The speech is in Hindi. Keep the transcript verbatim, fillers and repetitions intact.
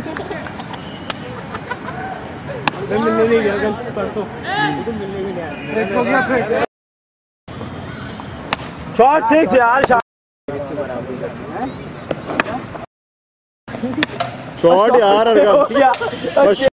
मिलने नहीं गया कल परसों, मिलने नहीं गया। शॉट सिक्स यार, शॉट यार।